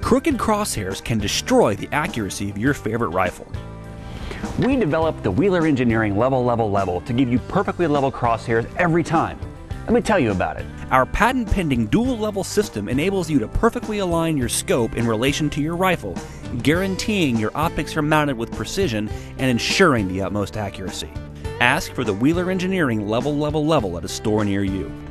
Crooked crosshairs can destroy the accuracy of your favorite rifle. We developed the Wheeler Engineering Level to give you perfectly level crosshairs every time. Let me tell you about it. Our patent-pending dual-level system enables you to perfectly align your scope in relation to your rifle, guaranteeing your optics are mounted with precision and ensuring the utmost accuracy. Ask for the Wheeler Engineering Level at a store near you.